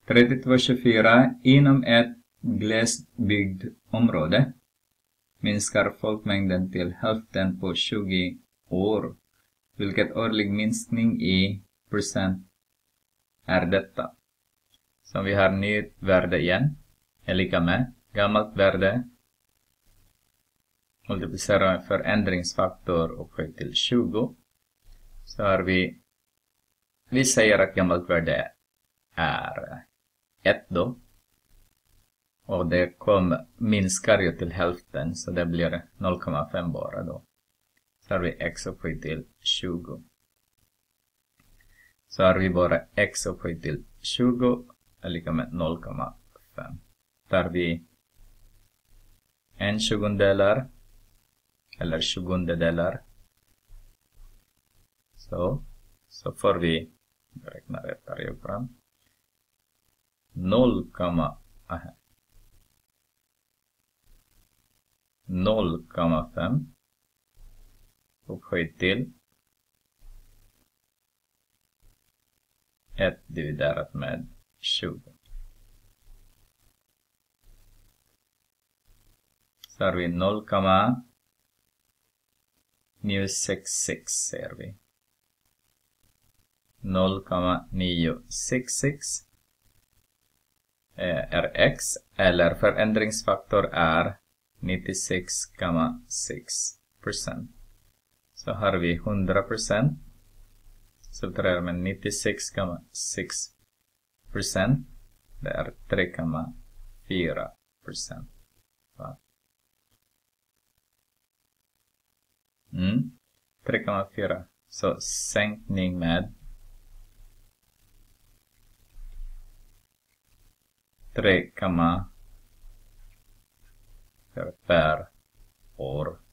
3224 inom ett glesbyggt område minskar folkmängden till hälften på 20 år. Vilket årlig minskning i procent är detta? Så vi har nytt värde igen. Är lika med gammalt värde. Multiplicera med förändringsfaktor och höj till 20. Så har vi säger att gammalt värde är 1 då. Och det minskar ju till hälften, så det blir 0,5 bara då. Så har vi x upphöjt till 20. Så har vi bara x upphöjt till 20 är lika med 0,5. Tar vi en tjugondelar eller tjugondedelar, så får vi räkna rätt här fram. 0,5 upphöjt till 1 dividerat med 20. Så har vi 0,966 ser vi. 0,966 är x, eller förändringsfaktor är 96,6%. Så har vi 100%. Subtraherar med 96,6%. Det är 3,4%. 3,4. Så sänkning med 3,4 per år.